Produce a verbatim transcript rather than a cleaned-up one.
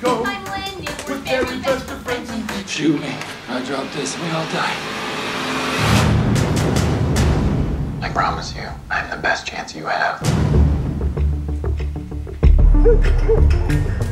go. I'm Lindy. We're We're very best of friends indeed. Shoot me. I drop this, we all die. I promise you, I'm the best chance you have.